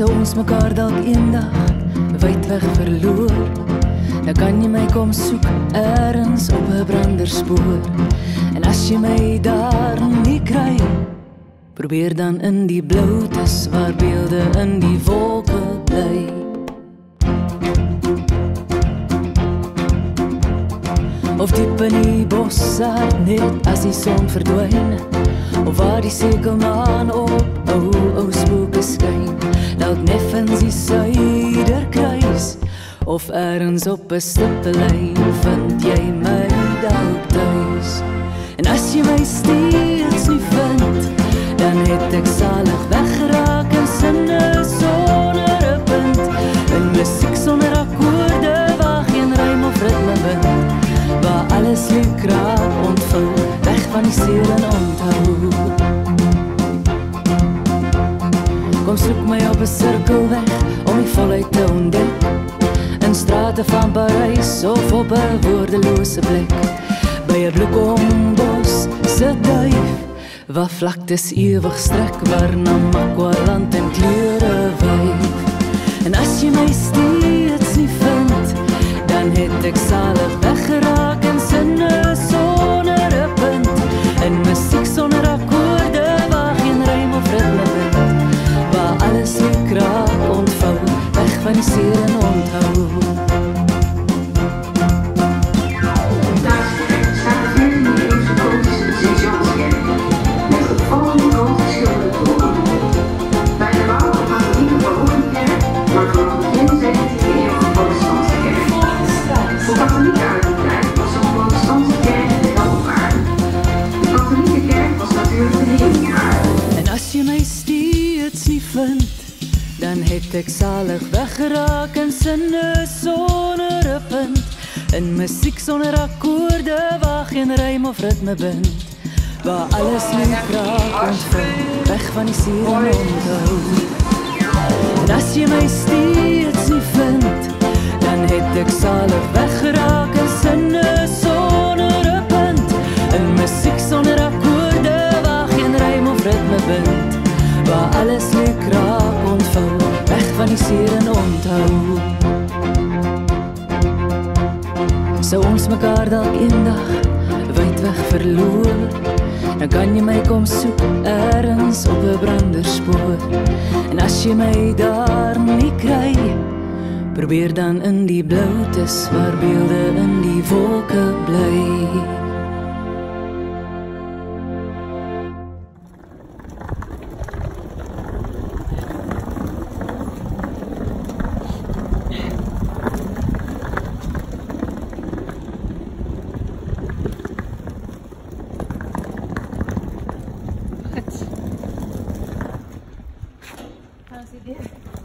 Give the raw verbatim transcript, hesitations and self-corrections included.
Sou ons mekaar dalk eendag wydweg verloor, dan kan jy my kom soek ergens op 'n branderspoor. En as jy my daar nie kry, probeer dan in die bloutes waar beelde in die wolke bly. Of diep in die bosse net as die son verdwyn, of waar die sekelmaan op ou ou spooke skyn, dalk neffens die suiderkruis, of ergens op 'n stippellyn vind jy my dalk tuis. En as jy my steeds nie vind, dan het ek salig weggeraak in sinne sonder 'n punt, in musiek sonder akkoorde waar geen rym of ritme vind, waar alles lief kraak ontvou, weg van die seer en onthou. Kom soek my op 'n cirkelweg om die volheid te ontdek, in strate van Parys of op 'n woordelose plek, by 'n bloekombos se duif, waar vlaktes ewig strek, waar Namakwa-land en kleure wyf. En as jy my steeds nie vind, dan het ek salig weggeraak in sinne sonder 'n punt, in musiek sonder akkoorde waar geen rym of ritme vind, waar alles lief kraak ontvou, weg van die seer en onthou. Dan het ek salig weggeraak in sinne sonder 'n punt, in musiek sonder akkoorde waar geen rym of ritme bind, waar alles lief kraak ontvou, weg van die seer en onthou. En as jy my steeds nie vind, dan het ek salig weggeraak in sinne sonder 'n punt, in musiek sonder akkoorde waar geen rym of ritme bind, waar alles lief kraak ontvou, weg van die seer en onthou. Sou ons mekaar dalk eendag wydweg verloor, dan kan jy my kom soek ergens op 'n branderspoor. En as jy my daar nie kry, probeer dan in die bloutes waar beelde in die wolke bly. How's it doing?